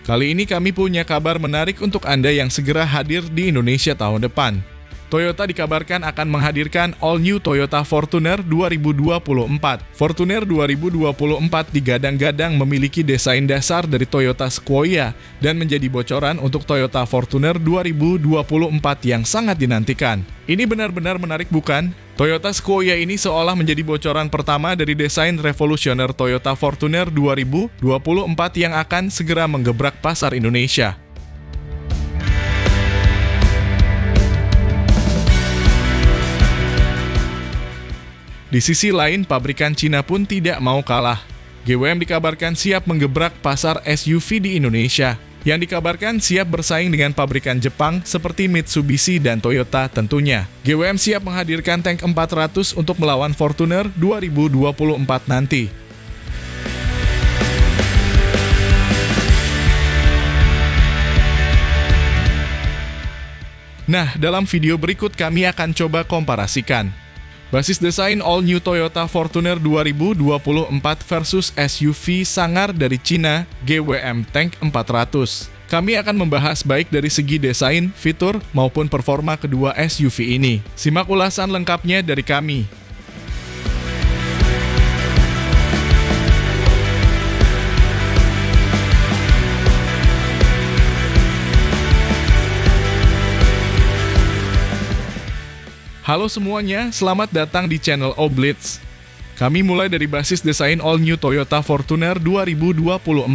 Kali ini kami punya kabar menarik untuk Anda yang segera hadir di Indonesia tahun depan. Toyota dikabarkan akan menghadirkan All New Toyota Fortuner 2024. Fortuner 2024 digadang-gadang memiliki desain dasar dari Toyota Sequoia dan menjadi bocoran untuk Toyota Fortuner 2024 yang sangat dinantikan. Ini benar-benar menarik bukan? Toyota Sequoia ini seolah menjadi bocoran pertama dari desain revolusioner Toyota Fortuner 2024 yang akan segera menggebrak pasar Indonesia. Di sisi lain, pabrikan Cina pun tidak mau kalah. GWM dikabarkan siap menggebrak pasar SUV di Indonesia, yang dikabarkan siap bersaing dengan pabrikan Jepang seperti Mitsubishi dan Toyota tentunya. GWM siap menghadirkan tank 400 untuk melawan Fortuner 2024 nanti. Nah, dalam video berikut kami akan coba komparasikan basis desain All New Toyota Fortuner 2024 versus SUV sangar dari Cina GWM Tank 400. Kami akan membahas baik dari segi desain, fitur, maupun performa kedua SUV ini. Simak ulasan lengkapnya dari kami. Halo semuanya, selamat datang di channel Oblitz. Kami mulai dari basis desain All New Toyota Fortuner 2024.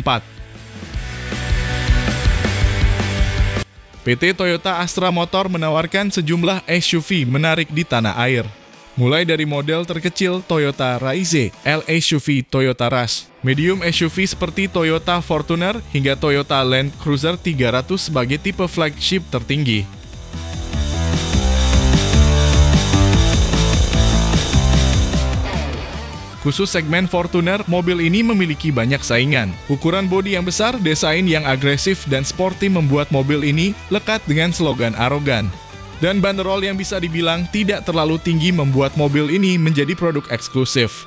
PT Toyota Astra Motor menawarkan sejumlah SUV menarik di tanah air. Mulai dari model terkecil Toyota Raize, L-SUV Toyota Rush, medium SUV seperti Toyota Fortuner, hingga Toyota Land Cruiser 300 sebagai tipe flagship tertinggi. Khusus segmen Fortuner, mobil ini memiliki banyak saingan. Ukuran bodi yang besar, desain yang agresif dan sporty membuat mobil ini lekat dengan slogan arogan. Dan banderol yang bisa dibilang tidak terlalu tinggi membuat mobil ini menjadi produk eksklusif.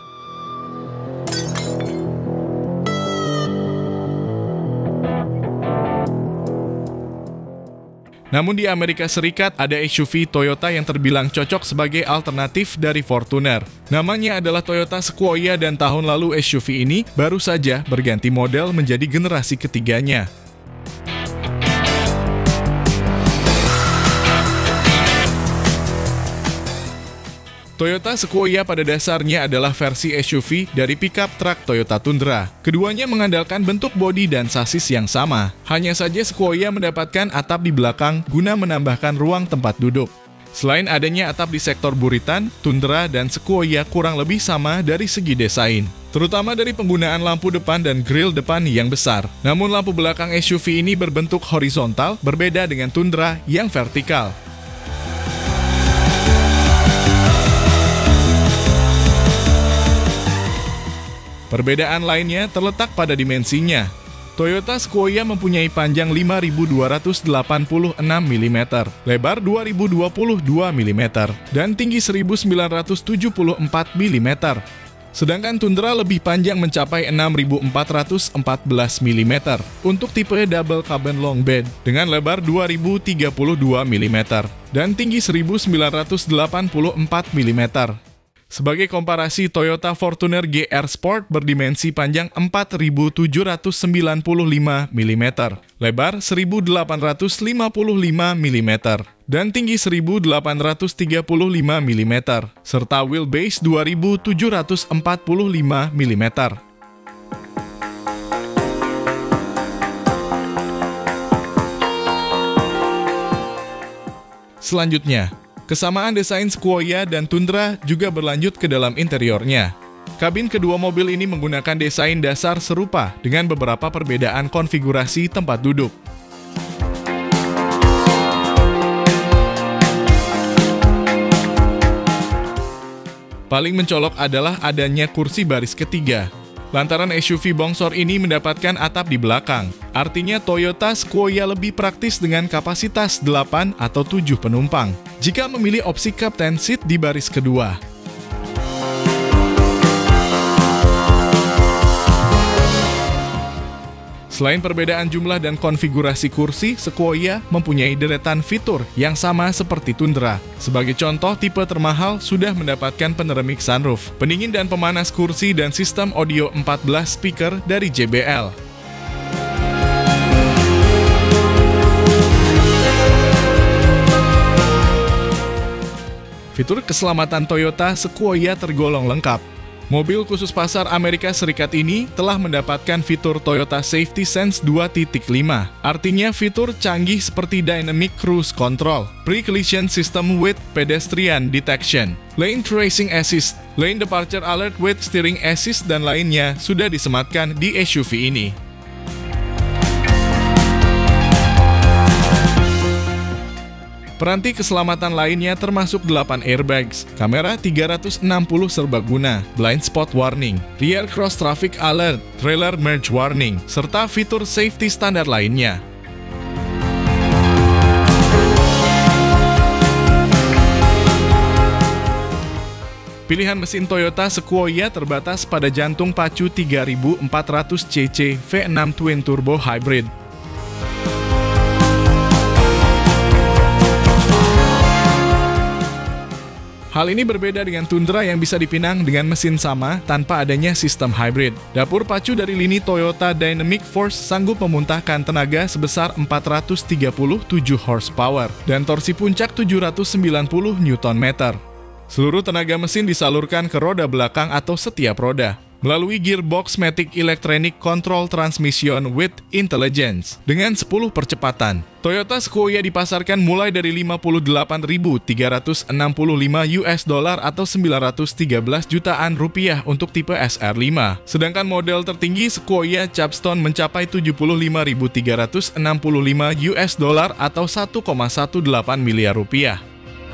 Namun di Amerika Serikat ada SUV Toyota yang terbilang cocok sebagai alternatif dari Fortuner. Namanya adalah Toyota Sequoia dan tahun lalu SUV ini baru saja berganti model menjadi generasi ketiganya. Toyota Sequoia pada dasarnya adalah versi SUV dari pickup truck Toyota Tundra. Keduanya mengandalkan bentuk bodi dan sasis yang sama. Hanya saja Sequoia mendapatkan atap di belakang guna menambahkan ruang tempat duduk. Selain adanya atap di sektor buritan, Tundra dan Sequoia kurang lebih sama dari segi desain, terutama dari penggunaan lampu depan dan grill depan yang besar. Namun lampu belakang SUV ini berbentuk horizontal, berbeda dengan Tundra yang vertikal. Perbedaan lainnya terletak pada dimensinya. Toyota Sequoia mempunyai panjang 5.286 mm, lebar 2.022 mm, dan tinggi 1.974 mm. Sedangkan Tundra lebih panjang mencapai 6.414 mm untuk tipe double cabin long bed dengan lebar 2.032 mm dan tinggi 1.984 mm. Sebagai komparasi, Toyota Fortuner GR Sport berdimensi panjang 4.795 mm, lebar 1.855 mm, dan tinggi 1.835 mm, serta wheelbase 2.745 mm. Selanjutnya, kesamaan desain Sequoia dan Tundra juga berlanjut ke dalam interiornya. Kabin kedua mobil ini menggunakan desain dasar serupa dengan beberapa perbedaan konfigurasi tempat duduk. Paling mencolok adalah adanya kursi baris ketiga. Lantaran SUV bongsor ini mendapatkan atap di belakang. Artinya Toyota Sequoia lebih praktis dengan kapasitas 8 atau 7 penumpang jika memilih opsi captain seat di baris kedua. Selain perbedaan jumlah dan konfigurasi kursi, Sequoia mempunyai deretan fitur yang sama seperti Tundra. Sebagai contoh, tipe termahal sudah mendapatkan peneremik sunroof, pendingin dan pemanas kursi, dan sistem audio 14 speaker dari JBL. Fitur keselamatan Toyota Sequoia tergolong lengkap. Mobil khusus pasar Amerika Serikat ini telah mendapatkan fitur Toyota Safety Sense 2.5. Artinya fitur canggih seperti Dynamic Cruise Control, Pre-Collision System with Pedestrian Detection, Lane Tracing Assist, Lane Departure Alert with Steering Assist, dan lainnya sudah disematkan di SUV ini. Peranti keselamatan lainnya termasuk 8 airbags, kamera 360 serbaguna, blind spot warning, rear cross traffic alert, trailer merge warning, serta fitur safety standar lainnya. Pilihan mesin Toyota Sequoia terbatas pada jantung pacu 3400 cc V6 Twin Turbo Hybrid. Hal ini berbeda dengan Tundra yang bisa dipinang dengan mesin sama tanpa adanya sistem hybrid. Dapur pacu dari lini Toyota Dynamic Force sanggup memuntahkan tenaga sebesar 437 horsepower dan torsi puncak 790 Nm. Seluruh tenaga mesin disalurkan ke roda belakang atau setiap roda melalui gearbox Matic Electronic Control Transmission with Intelligence dengan 10 percepatan. Toyota Sequoia dipasarkan mulai dari $58.365 atau 913 jutaan rupiah untuk tipe SR5. Sedangkan model tertinggi Sequoia Capstone mencapai $75.365 atau 1,18 miliar rupiah.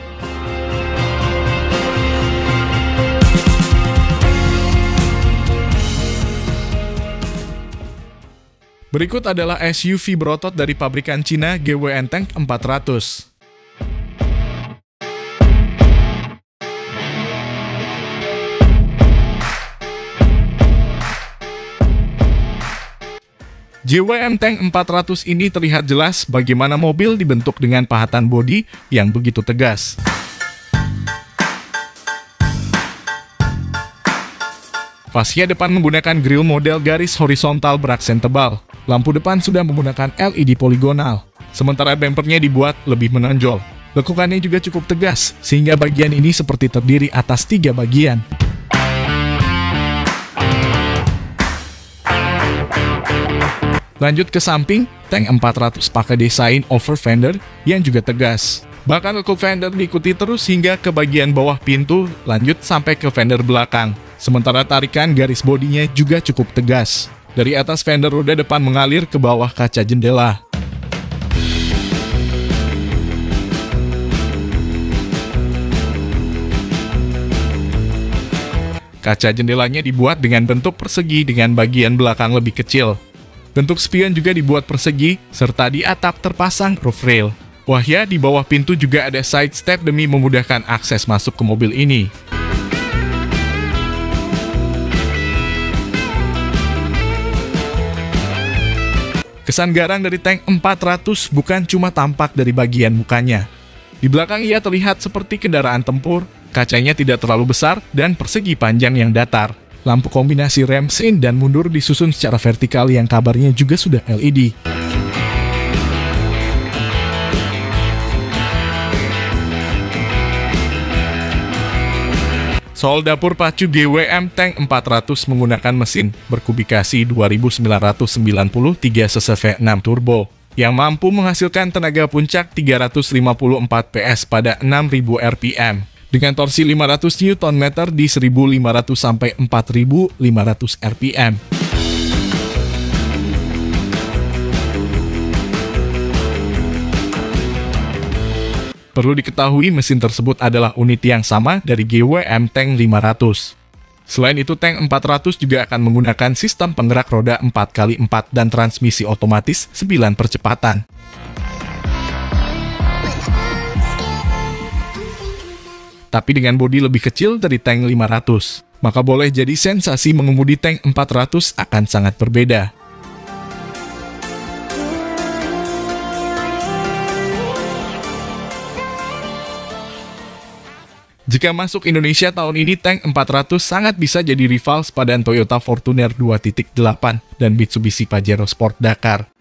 Berikut adalah SUV berotot dari pabrikan Cina GWN Tank 400. GWM Tank 400 ini terlihat jelas bagaimana mobil dibentuk dengan pahatan bodi yang begitu tegas. Fascia depan menggunakan grill model garis horizontal beraksen tebal. Lampu depan sudah menggunakan LED poligonal, sementara bempernya dibuat lebih menonjol. Lekukannya juga cukup tegas, sehingga bagian ini seperti terdiri atas 3 bagian. Lanjut ke samping, Tank 400 pakai desain over fender yang juga tegas. Bahkan lekuk fender diikuti terus hingga ke bagian bawah pintu, lanjut sampai ke fender belakang. Sementara tarikan garis bodinya juga cukup tegas. Dari atas fender roda depan mengalir ke bawah kaca jendela. Kaca jendelanya dibuat dengan bentuk persegi dengan bagian belakang lebih kecil. Bentuk spion juga dibuat persegi, serta di atap terpasang roof rail. Wah ya, di bawah pintu juga ada side step demi memudahkan akses masuk ke mobil ini. Kesan garang dari Tank 400 bukan cuma tampak dari bagian mukanya. Di belakang ia terlihat seperti kendaraan tempur, kacanya tidak terlalu besar, dan persegi panjang yang datar. Lampu kombinasi rem sein dan mundur disusun secara vertikal yang kabarnya juga sudah LED. Soal dapur pacu GWM Tank 400 menggunakan mesin berkubikasi 2993 cc V6 turbo yang mampu menghasilkan tenaga puncak 354 PS pada 6000 rpm dengan torsi 500 Nm di 1500 sampai 4500 rpm. Perlu diketahui mesin tersebut adalah unit yang sama dari GWM Tank 500. Selain itu, Tank 400 juga akan menggunakan sistem penggerak roda 4x4 dan transmisi otomatis 9 percepatan. Tapi dengan bodi lebih kecil dari Tank 500, maka boleh jadi sensasi mengemudi Tank 400 akan sangat berbeda. Jika masuk Indonesia tahun ini, tank 400 sangat bisa jadi rival sepadan Toyota Fortuner 2.8 dan Mitsubishi Pajero Sport Dakar.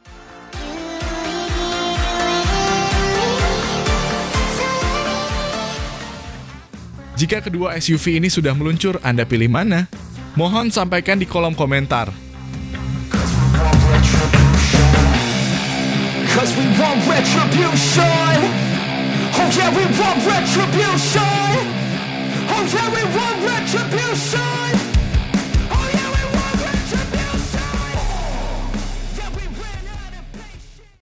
Jika kedua SUV ini sudah meluncur, Anda pilih mana? Mohon sampaikan di kolom komentar. Cause we want retribution. Oh yeah, we want retribution. Oh yeah, we want retribution.